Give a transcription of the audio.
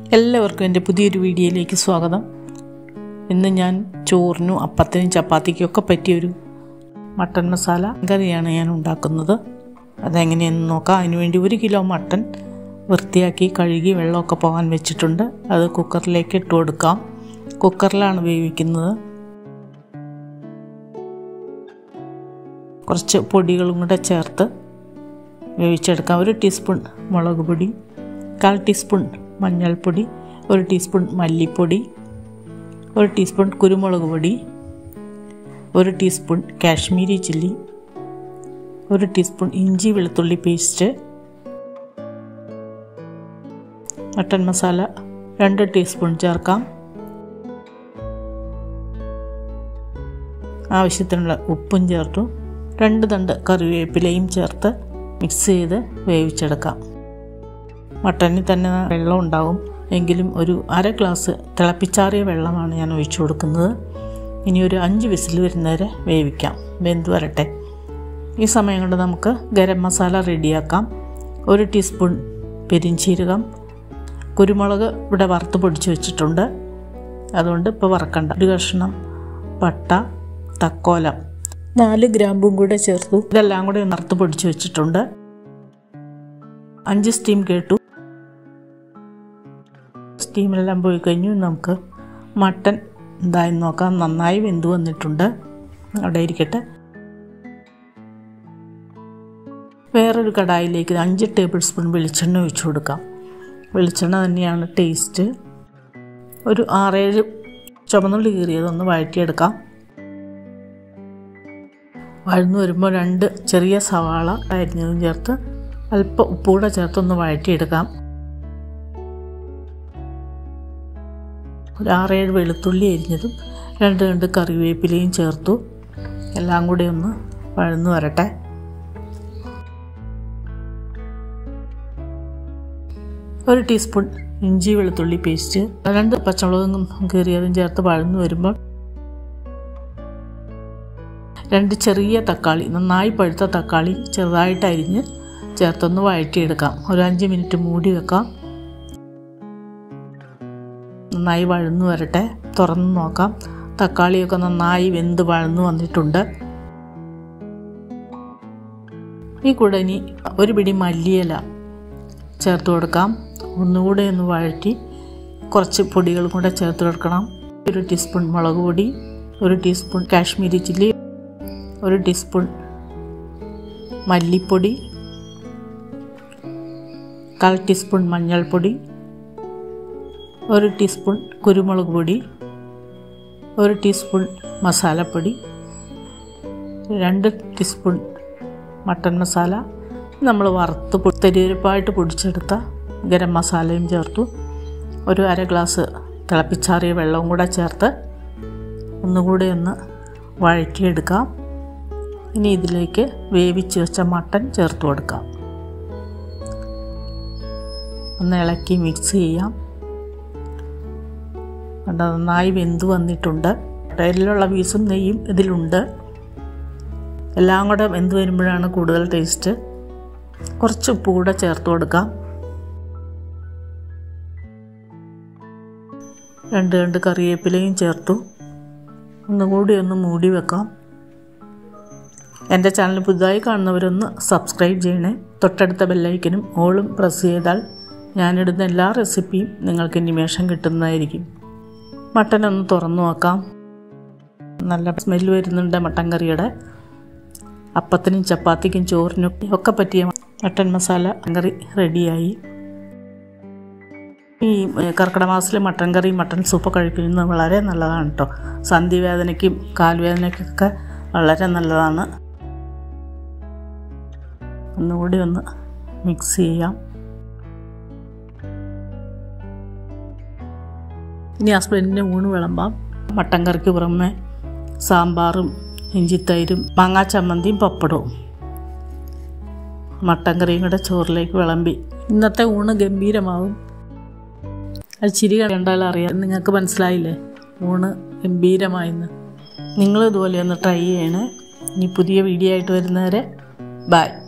എല്ലാവർക്കും എൻ്റെ പുതിയൊരു വീഡിയോയിലേക്ക് സ്വാഗതം. ഇന്ന് ഞാൻ ചോറിനും അപ്പത്തിനും ചപ്പാത്തിക്കൊക്കെ പറ്റിയൊരു മട്ടൻ മസാല കറിയാണ് ഞാൻ ഉണ്ടാക്കുന്നത്. അതെങ്ങനെയെന്ന് നോക്കാം. അതിനുവേണ്ടി 1 കിലോ മട്ടൻ വൃത്തിയാക്കി കഴുകി വെള്ളമൊക്കെ പോകാൻ വെച്ചിട്ടുണ്ട്. അത് കുക്കറിലേക്ക് ഇട്ട് കൊടുക്കാം. കുക്കറിലാണ് വേവിക്കുന്നത്. കുറച്ച് പൊടികളും കൂടെ ചേർത്ത് വേവിച്ചെടുക്കാം. 1 ടീസ്പൂൺ മുളക് പൊടി, 1/4 ടീസ്പൂൺ മഞ്ഞൾപ്പൊടി, 1 ടീസ്പൂൺ മല്ലിപ്പൊടി, 1 ടീസ്പൂൺ കുരുമുളക് പൊടി, 1 ടീസ്പൂൺ കാശ്മീരി ചില്ലി, 1 ടീസ്പൂൺ ഇഞ്ചി വെളുത്തുള്ളി പേസ്റ്റ്, മട്ടൻ മസാല 2 ടീസ്പൂൺ ചേർക്കാം. ആവശ്യത്തിനുള്ള ഉപ്പും ചേർത്തു. 2 തണ്ട് കറിവേപ്പിലയും ചേർത്ത് മിക്സ് ചെയ്ത് വേവിച്ചെടുക്കാം. മട്ടനിൽ തന്നെ വെള്ളം ഉണ്ടാവും, എങ്കിലും ഒരു 1/2 ഗ്ലാസ് തിളപ്പിച്ചാറിയ വെള്ളമാണ് ഞാൻ ഒഴിച്ചു കൊടുക്കുന്നത്. ഇനി ഒരു 5 വിസിൽ വരുന്നവരെ വേവിക്കാം. വെന്ത് വരട്ടെ. ഈ സമയം കൊണ്ട് നമുക്ക് ഗരം മസാല റെഡിയാക്കാം. 1 ടീസ്പൂൺ പെരിഞ്ചീരകം, കുരുമുളക് ഇവിടെ വറുത്ത് പൊടിച്ച് വെച്ചിട്ടുണ്ട്, അതുകൊണ്ട് ഇപ്പോൾ വറക്കണ്ട. 1 കഷ്ണം പട്ട, തക്കോലം, 4 ഗ്രാമ്പും കൂടെ ചേർത്തു. ഇതെല്ലാം കൂടെ വറുത്ത് പൊടിച്ച് വെച്ചിട്ടുണ്ട്. 5 സ്റ്റീം കേട്ടു. സ്റ്റീമെല്ലാം പോയി കഴിഞ്ഞു. നമുക്ക് മട്ടൻ എന്തായി നോക്കാം. നന്നായി വെന്ത് വന്നിട്ടുണ്ട്. അവിടെ ഇരിക്കട്ടെ. വേറൊരു കടായിലേക്ക് 5 ടേബിൾ സ്പൂൺ വെളിച്ചെണ്ണ ഒഴിച്ചു കൊടുക്കാം. വെളിച്ചെണ്ണ തന്നെയാണ് ടേസ്റ്റ്. ഒരു 6-7 ചുവന്നുള്ളി കീറിയതൊന്ന് വഴറ്റിയെടുക്കാം. വഴന്നു വരുമ്പോൾ 2 ചെറിയ സവാള അരിഞ്ഞതും ചേർത്ത് അല്പം ഉപ്പുകൂടെ ചേർത്തൊന്ന് വഴറ്റിയെടുക്കാം. ഒരു 6-7 വെളുത്തുള്ളി അരിഞ്ഞതും 2 കറിവേപ്പിലയും ചേർത്തു. എല്ലാം കൂടി ഒന്ന് വഴന്നു വരട്ടെ. ഒരു ടീസ്പൂൺ ഇഞ്ചി വെളുത്തുള്ളി പേസ്റ്റ്, 2 പച്ചമുളകും കീറിയതും ചേർത്ത് വഴന്നു വരുമ്പോൾ 2 ചെറിയ തക്കാളി, നന്നായി പഴുത്ത തക്കാളി ചെറുതായിട്ട് അരിഞ്ഞ് ചേർത്തൊന്ന് വഴറ്റിയെടുക്കാം. ഒരു 5 മിനിറ്റ് മൂടി വെക്കാം. നന്നായി വഴന്നു വരട്ടെ. തുറന്ന് നോക്കാം. തക്കാളിയൊക്കെ നന്നായി വെന്ത് വഴന്നു വന്നിട്ടുണ്ട്. ഈ കൂടെ ഇനി 1 പിടി മല്ലിയില ചേർത്ത് കൊടുക്കാം. ഒന്നുകൂടെ ഒന്ന് വഴറ്റി കുറച്ച് പൊടികളും കൂടെ ചേർത്ത് കൊടുക്കണം. 1 ടീസ്പൂൺ മുളക് പൊടി, 1 ടീസ്പൂൺ കാശ്മീരി ചില്ലി, 1 ടീസ്പൂൺ മല്ലിപ്പൊടി, 1/4 ടീസ്പൂൺ മഞ്ഞൾപ്പൊടി, 1 ടീസ്പൂൺ കുരുമുളക് പൊടി, 1 ടീസ്പൂൺ മസാലപ്പൊടി, 2 ടീസ്പൂൺ മട്ടൻ മസാല, നമ്മൾ വറുത്ത് തരിതരിപ്പായിട്ട് പൊടിച്ചെടുത്ത ഗരം മസാലയും ചേർത്തു. ഒരു 1/2 ഗ്ലാസ് തിളപ്പിച്ചാറിയ വെള്ളവും കൂടെ ചേർത്ത് ഒന്നുകൂടെ ഒന്ന് വഴറ്റിയെടുക്കാം. ഇനി ഇതിലേക്ക് വേവിച്ച് വെച്ച മട്ടൻ ചേർത്ത് കൊടുക്കാം. ഒന്ന് ഇളക്കി മിക്സ് ചെയ്യാം. നന്നായി വെന്ത് വന്നിട്ടുണ്ട്. എല്ലുള്ള പീസും നെയ്യും ഇതിലുണ്ട്. എല്ലാം കൂടെ വെന്ത് വരുമ്പോഴാണ് കൂടുതൽ ടേസ്റ്റ്. കുറച്ച് ഉപ്പ് കൂടെ ചേർത്ത് കൊടുക്കാം. 2 കറിവേപ്പിലയും ചേർത്തു. ഒന്നുകൂടി ഒന്ന് മൂടി വെക്കാം. എൻ്റെ ചാനൽ പുതുതായി കാണുന്നവരൊന്ന് സബ്സ്ക്രൈബ് ചെയ്യണേ. തൊട്ടടുത്ത ബെല്ലൈക്കനും ഓളും പ്രസ് ചെയ്താൽ ഞാനിടുന്ന എല്ലാ റെസിപ്പിയും നിങ്ങൾക്ക് നിമിഷം കിട്ടുന്നതായിരിക്കും. മട്ടൻ ഒന്ന് തുറന്നു നോക്കാം. നല്ല സ്മെല്ല് വരുന്നുണ്ട് മട്ടൻ കറിയുടെ. അപ്പത്തിനും ചപ്പാത്തിക്കും ചോറിനും ഒക്കെ പറ്റിയ മട്ടൻ മസാല കറി റെഡിയായി. ഈ കർക്കിടക മാസത്തിൽ മട്ടൻ കറി, മട്ടൻ സൂപ്പ് കഴിക്കുന്നത് വളരെ നല്ലതാണ് കേട്ടോ. സന്ധിവേദനയ്ക്കും കാൽവേദനയ്ക്കൊക്കെ വളരെ നല്ലതാണ്. ഒന്നുകൂടി ഒന്ന് മിക്സ് ചെയ്യാം. ഇനി ഹസ്ബൻഡിൻ്റെ ഊണ് വിളമ്പാം. മട്ടൻ കറിക്ക് പുറമെ സാമ്പാറും ഇഞ്ചിത്തൈരും മാങ്ങാ ചമ്മന്തിയും പപ്പടവും മട്ടൻ കറിയും കൂടെ ചോറിലേക്ക് വിളമ്പി ഇന്നത്തെ ഊണ് ഗംഭീരമാവും. അത് ചിരി കണ്ടാൽ അറിയാം. നിങ്ങൾക്ക് മനസ്സിലായില്ലേ ഊണ് ഗംഭീരമായിന്ന്. നിങ്ങളിതുപോലെ ഒന്ന് ട്രൈ ചെയ്യണേ. ഇനി പുതിയ വീഡിയോ ആയിട്ട് വരുന്നവരെ ബൈ.